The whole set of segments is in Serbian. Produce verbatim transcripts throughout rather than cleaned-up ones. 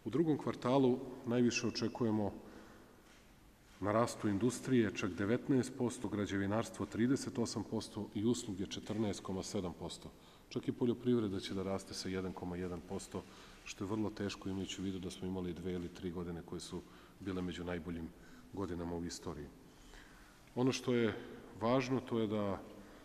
U drugom kvartalu najviše očekujemo na rastu industrije, čak devetnaest posto, građevinarstvo trideset osam posto i usluge četrnaest zarez sedam posto. Čak i poljoprivreda će da raste sa jedan zarez jedan posto, što je vrlo teško imajući u vidu da smo imali dve ili tri godine koje su bile među najboljim godinama u istoriji. Ono što je važno, to je da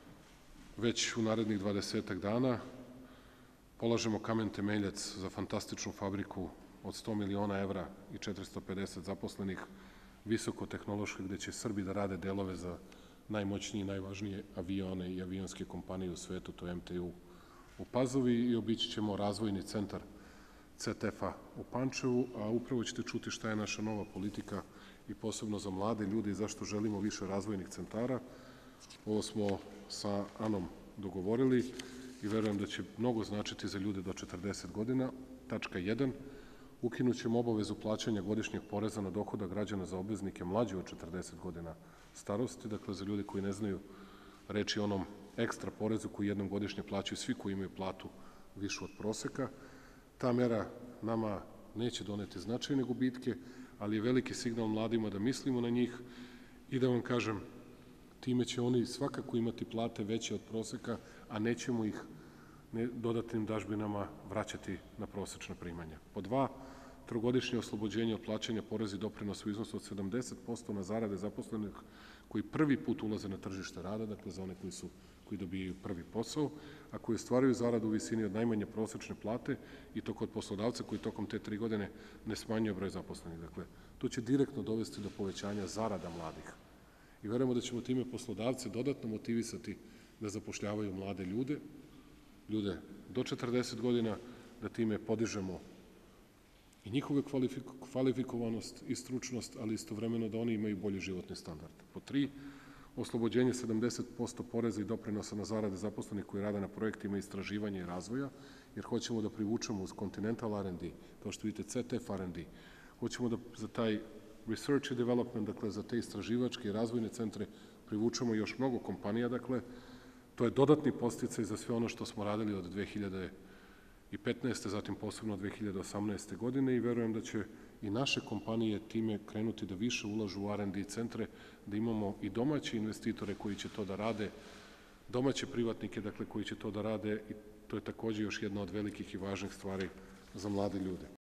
već u narednih dvadesetak dana polažemo kamen temeljac za fantastičnu fabriku od sto miliona evra i četiristo pedeset zaposlenih, visokotehnoloških, gde će Srbi da rade delove za najmoćnije i najvažnije avione i avionske kompanije u svetu, to je em te u u Pazovi, i obići ćemo razvojni centar ce te ef-a u Pančevu, a upravo ćete čuti šta je naša nova politika i posebno za mlade ljude i zašto želimo više razvojnih centara. Ovo smo sa Anom dogovorili i verujem da će mnogo značiti za ljude do četrdeset godina. Tačka jedan. Ukinućemo obavezu plaćanja godišnjeg poreza na dohodak građana za obveznike mlađe od četrdeset godina starosti, dakle za ljude koji ne znaju, reč je o onom ekstra porezu koji jednom godišnje plaćaju svi koji imaju platu višu od proseka. Ta mera nama neće doneti značajne gubitke, ali je veliki signal mladima da mislimo na njih i da vam kažem, time će oni svakako imati plate veće od proseka, a nećemo ih dodatnim dažbinama vraćati na prosečna primanja. Po dva, trogodišnje oslobođenje od plaćanja poreza i doprinosa u iznosu od sedamdeset posto na zarade zaposlenih koji prvi put ulaze na tržište rada, dakle za one koji su koji dobijaju prvi posao, a koji ostvaruju zaradu u visini od najmanje prosečne plate i to kod poslodavca koji tokom te tri godine ne smanjuje broj zaposlenih. Dakle, to će direktno dovesti do povećanja zarada mladih. I verujemo da ćemo time poslodavce dodatno motivisati da zapošljavaju mlade ljude, ljude do četrdeset godina, da time podižemo i njihove kvalifikovanost i stručnost, ali istovremeno da oni imaju bolji životni standard. Po tri, oslobođenje sedamdeset posto poreza i doprinosa na zarade zaposlenih koji rade na projektima istraživanja i razvoja, jer hoćemo da privučemo uz Continental ar and de, kao što vidite ce te ef ar and de, hoćemo da za taj research and development, dakle za te istraživačke i razvojne centre privučemo još mnogo kompanija, dakle to je dodatni podsticaj za sve ono što smo radili od dve hiljade petnaeste. zatim posebno od dve hiljade osamnaeste. godine i verujem da će i naše kompanije time krenuti da više ulažu u ar and de centre, da imamo i domaće investitore koji će to da rade, domaće privatnike, dakle koji će to da rade i to je takođe još jedna od velikih i važnih stvari za mlade ljude.